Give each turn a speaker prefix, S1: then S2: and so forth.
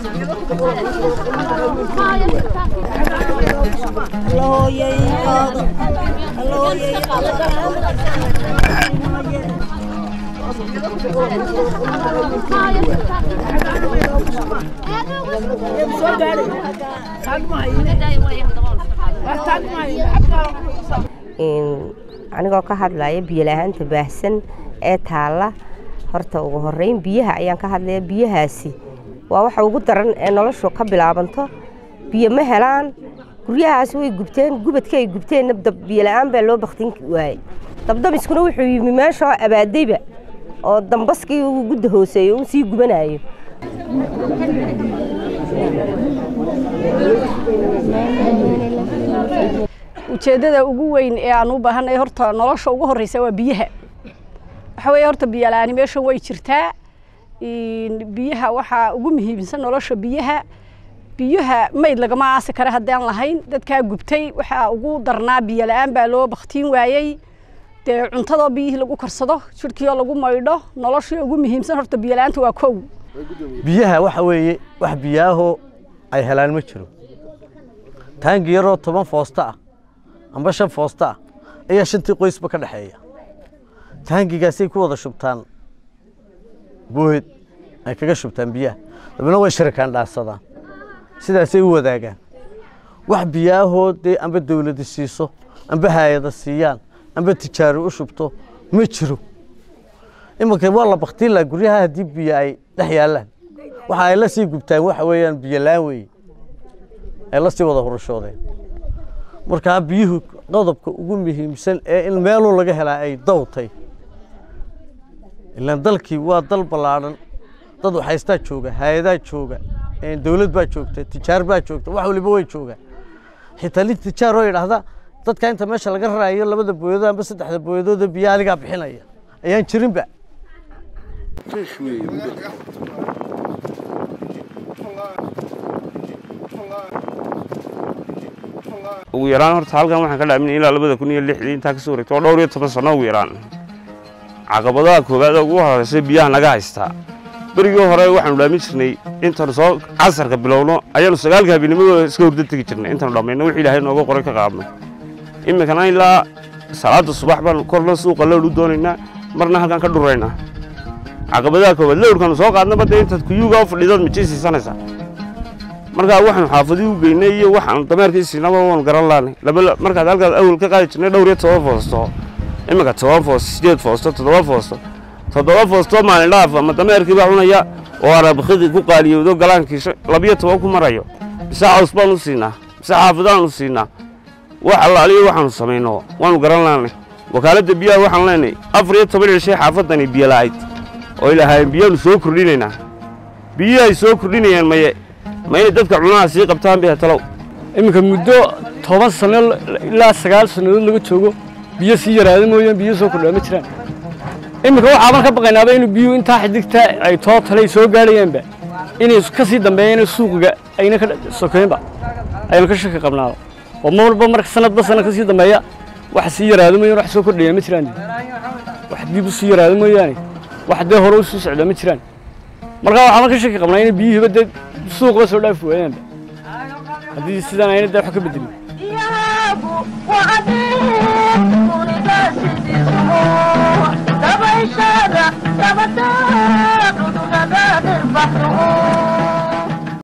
S1: anigoo ka hadlaya biyo la'aanta baahsan ee taala horta ugu horeyn biyaha ayaan ka hadlaya biyahaasi waa waxa ugu daran ee noloshu ka bilaabanto biyo ma helaan guryahaas way gubteen gubadka ay gubteen dab biyo la'aan baa loo baqtin waayay dabdamiskuna wuxuu yimi meesha abaadayba oo dambaskii ugu gudda hooseeyo uu sii gubanayo
S2: ujeedada ugu weyn ee aan u baahanay horta nolosha ugu horeysa waa biyaha waxa weeye horta biyo la'aan meesha way jirtaa biyaha waxa ugu muhiimsan nolosha biyaha mayd lagama aasi kara hadaan lahayn dadka gubtay waxa ugu darnaa biyo la'aan baa loo baqtiin waayay de cuntada biyaha lagu karsado shirkiyo lagu maydho nolosha ugu muhiimsan horta biyo la'aanta waa koow
S3: biyaha waxa weeye wax biyaho ay helaan ma jiro taangi yaro 10 foosta ah amba 5 foosta ah ayaa shantii qoysba ka dhaxeeya taangigaasay ku wada shubtaan boohid ay kaga shubtaan biyaha dabna way shirkaan dhaafsadaan sidaasay u wadaagaan wax biyahood amba dawladda siiso amba hay'ada siiyaan amba tijaaro u shubto ma jiro imanka waa la baqtiin la guryaha hadii biyo ay dhex yaalaan waxa ay la sii gubtaan waxa weeyaan biyo la'aan weey ay la sii wada horushoodeen marka biyuhu qodobka ugu muhiimsan ee in meel laga helaa ay dawtay ilaa dalkii waa dal balaaran dad waxaysta jooga hay'adaha jooga dawlad baa joogta tijaar baa joogta wax waliba way jooga xitaa li tijaar oo yiraahda dadka inta meesha laga raayo labada booyada amba saddexda booyadooda biyo aliga bixinaya ayaan jirinba
S4: ugu yaraan horta halkan waxaan ka dhaamin ilaa 2006 inta ka soo wareegto dhowr iyo 10 sano ugu yaraan caqabadaha koobaad ugu horeysay biyaha naga haysta بريو هراء وحنا لا مشني أنت رصاق عصر قبلونه أيام سجال قبل ما سكور دتك جرنا أنت رامين وحي له نوقف قريك قامنا إما كان إلا صلاة الصباح بان كل سوق الله لودوننا مرنا هكذا كدورينا عقبذاك والله كانوا سوق عندنا بدأ أنت كيوجا في الإدارة متجسس سنة مركا وحنا حافظي وجيني وحنا تمركز السينما ونقرالاني لبلا مركا ذلك أول كقاعد جرنا دورية توافوستو إما كتوافوس سيد فوستو تدوافوستو تدوافوستو ما نلاف ما تمركز بعونا يا وارا بخذ كوكالي ودو قلان كيش لبيت توافو مرايو ساعة أسبوع نصينا ساعة حافظان نصينا وحلا عليه وحنا سمينه ونقرالاني وكالة بيا وحنا لاني أفريد طبيعي شيء حافظني بيا لايت وإلى هاي بيا نسوق لينا بيا يسوق لينا ما يدك عنا سيق بتام بها تلو
S5: إمك مدة 10 سنة إلا 9 سنة اللي بتشوفه بيا سير هذا مو يوم بيا سوق لهم ترى إمك هو عمل كبقى نبين بيو أنت حدك تا أي طاط هلي سوق عليهم بقى إني كسي دم بين السوق جا أين كده سوقين بقى أين كشك قبلنا ومر بمرك سنة بس أنا كسي دم بيا واحد سير هذا مو يروح سوق لهم ترى واحد بيبو سير هذا مو يعني واحد ده هروس سعد متران مرة عمل كشك قبلنا إني بيو بدأ سوق بس ولا فوين هذه السنة أنا ده حكي بدري يا